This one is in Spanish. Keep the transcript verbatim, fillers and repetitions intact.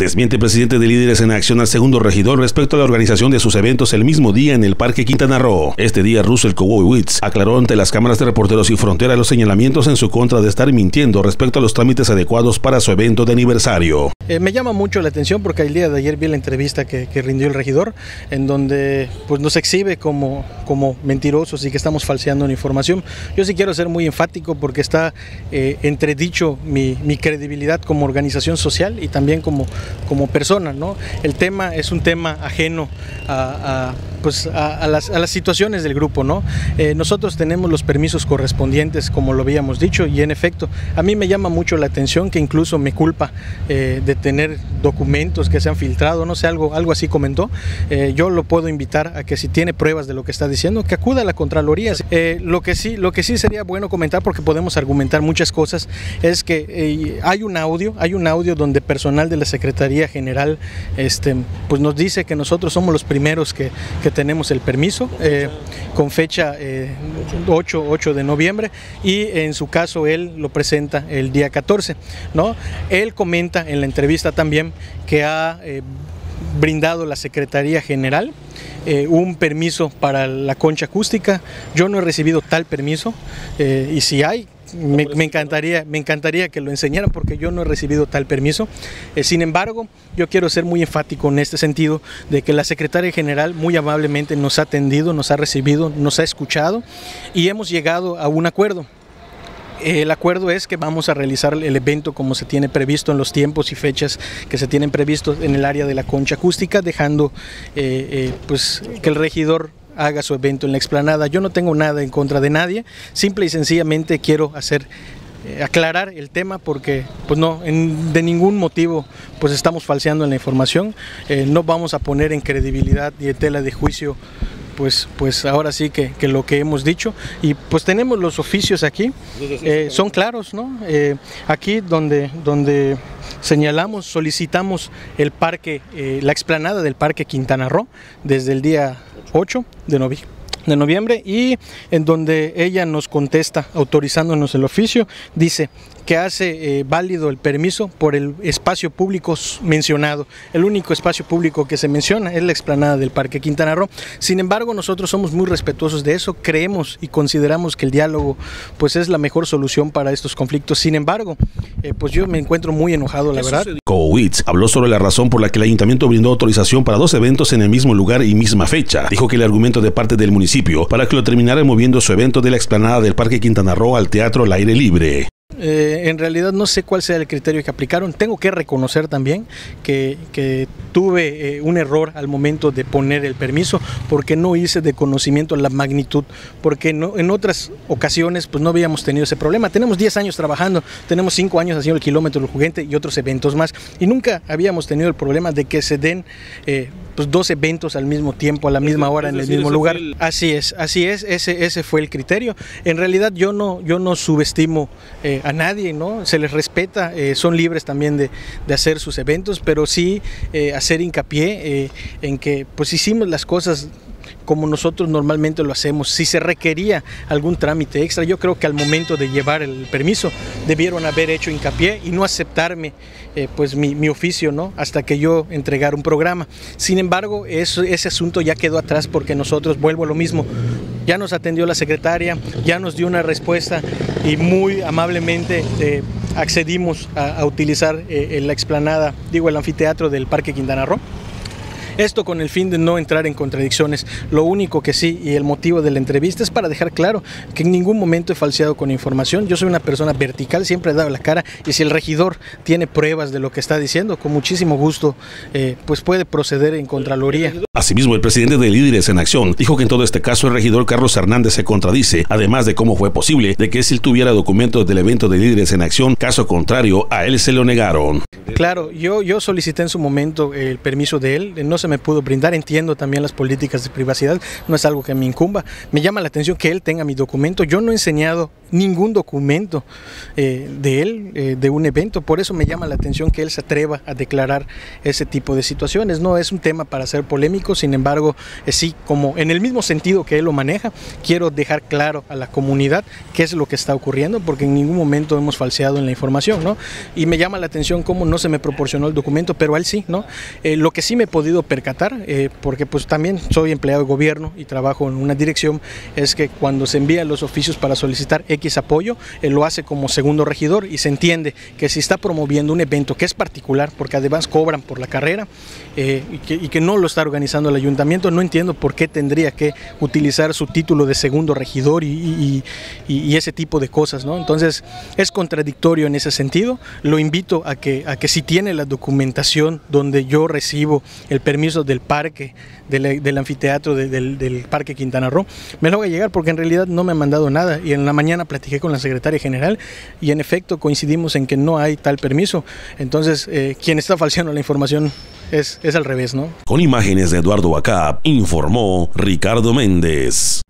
Desmiente el presidente de Líderes en Acción al segundo regidor respecto a la organización de sus eventos el mismo día en el Parque Quintana Roo. Este día, Russell Kowowitz aclaró ante las cámaras de Reporteros Sin Fronteras los señalamientos en su contra de estar mintiendo respecto a los trámites adecuados para su evento de aniversario. Eh, me llama mucho la atención porque el día de ayer vi la entrevista que, que rindió el regidor, en donde pues, nos exhibe como, como mentirosos y que estamos falseando una información. Yo sí quiero ser muy enfático porque está eh, entredicho mi, mi credibilidad como organización social y también como como persona, ¿no? El tema es un tema ajeno a, a, pues a, a, las, a las situaciones del grupo, ¿no? Eh, nosotros tenemos los permisos correspondientes, como lo habíamos dicho, y en efecto, a mí me llama mucho la atención que incluso me culpa eh, de tener documentos que se han filtrado, no sé, algo, algo así comentó. Eh, yo lo puedo invitar a que si tiene pruebas de lo que está diciendo, que acuda a la Contraloría. Eh, lo, que sí, lo que sí sería bueno comentar, porque podemos argumentar muchas cosas, es que eh, hay un audio, hay un audio donde personal de la Secretaría General este, pues nos dice que nosotros somos los primeros que, que tenemos el permiso, eh, con fecha eh, ocho de noviembre, y en su caso él lo presenta el día catorce, ¿no? Él comenta en la entrevista también que ha eh, brindado la Secretaría General eh, un permiso para la concha acústica. Yo no he recibido tal permiso eh, y si hay, Me, me, encantaría, me encantaría que lo enseñaran porque yo no he recibido tal permiso. Eh, sin embargo, yo quiero ser muy enfático en este sentido de que la Secretaria General muy amablemente nos ha atendido, nos ha recibido, nos ha escuchado y hemos llegado a un acuerdo. El acuerdo es que vamos a realizar el evento como se tiene previsto en los tiempos y fechas que se tienen previstos en el área de la concha acústica, dejando eh, eh, pues, que el regidor haga su evento en la explanada. Yo no tengo nada en contra de nadie, simple y sencillamente quiero hacer eh, aclarar el tema porque pues no, en, de ningún motivo pues estamos falseando en la información, eh, no vamos a poner en credibilidad y en tela de juicio pues, pues ahora sí que, que lo que hemos dicho, y pues tenemos los oficios aquí, eh, son claros, ¿no? Eh, aquí donde, donde señalamos, solicitamos el parque, eh, la explanada del Parque Quintana Roo desde el día ocho de noviembre. de noviembre y en donde ella nos contesta autorizándonos el oficio, dice que hace eh, válido el permiso por el espacio público mencionado. El único espacio público que se menciona es la explanada del Parque Quintana Roo. Sin embargo, nosotros somos muy respetuosos de eso, creemos y consideramos que el diálogo pues es la mejor solución para estos conflictos. Sin embargo, eh, pues yo me encuentro muy enojado, la verdad. Kowowitz habló sobre la razón por la que el ayuntamiento brindó autorización para dos eventos en el mismo lugar y misma fecha. Dijo que el argumento de parte del municipio para que lo terminara moviendo su evento de la explanada del Parque Quintana Roo al teatro al aire libre. Eh, en realidad no sé cuál sea el criterio que aplicaron. Tengo que reconocer también que, que tuve eh, un error al momento de poner el permiso porque no hice de conocimiento la magnitud, porque no, en otras ocasiones pues no habíamos tenido ese problema. Tenemos diez años trabajando, tenemos cinco años haciendo el kilómetro del juguete y otros eventos más y nunca habíamos tenido el problema de que se den eh, pues dos eventos al mismo tiempo, a la misma hora, en el mismo lugar. Así es, así es, ese, ese fue el criterio. En realidad yo no, yo no subestimo eh, a nadie, ¿no? Se les respeta, eh, son libres también de, de hacer sus eventos, pero sí eh, hacer hincapié eh, en que pues hicimos las cosas como nosotros normalmente lo hacemos. Si se requería algún trámite extra, yo creo que al momento de llevar el permiso debieron haber hecho hincapié y no aceptarme eh, pues mi, mi oficio, ¿no? Hasta que yo entregara un programa. Sin embargo, eso, ese asunto ya quedó atrás porque nosotros, vuelvo a lo mismo, ya nos atendió la secretaria, ya nos dio una respuesta y muy amablemente eh, accedimos a, a utilizar eh, la explanada, digo el anfiteatro del Parque Quintana Roo. Esto con el fin de no entrar en contradicciones. Lo único que sí, y el motivo de la entrevista es para dejar claro que en ningún momento he falseado con información. Yo soy una persona vertical, siempre he dado la cara, y si el regidor tiene pruebas de lo que está diciendo, con muchísimo gusto eh, pues puede proceder en Contraloría. Asimismo, el presidente de Líderes en Acción dijo que en todo este caso el regidor Carlos Hernández se contradice, además de cómo fue posible de que si él tuviera documentos del evento de Líderes en Acción, caso contrario, a él se lo negaron. Claro, yo, yo solicité en su momento el permiso de él, no se me pudo brindar, entiendo también las políticas de privacidad, no es algo que me incumba. Me llama la atención que él tenga mi documento, yo no he enseñado ningún documento eh, de él, eh, de un evento. Por eso me llama la atención que él se atreva a declarar ese tipo de situaciones. No es un tema para ser polémico, sin embargo, eh, sí, como en el mismo sentido que él lo maneja, quiero dejar claro a la comunidad qué es lo que está ocurriendo, porque en ningún momento hemos falseado en la información, ¿no? Y me llama la atención cómo no se me proporcionó el documento, pero a él sí, ¿no? Eh, lo que sí me he podido percatar, eh, porque pues también soy empleado de gobierno y trabajo en una dirección, es que cuando se envían los oficios para solicitar X apoyo, él lo hace como segundo regidor y se entiende que si está promoviendo un evento que es particular, porque además cobran por la carrera eh, y, que, y que no lo está organizando el ayuntamiento, no entiendo por qué tendría que utilizar su título de segundo regidor y, y, y, y ese tipo de cosas, ¿no? Entonces es contradictorio en ese sentido. Lo invito a que, a que si tiene la documentación donde yo recibo el permiso del parque, del, del anfiteatro de, del, del Parque Quintana Roo, me lo haga llegar, porque en realidad no me han mandado nada y en la mañana platiqué con la secretaria general y en efecto coincidimos en que no hay tal permiso. Entonces eh, quien está falseando la información es, es al revés, ¿no? Con imágenes de Eduardo Bacap, informó Ricardo Méndez.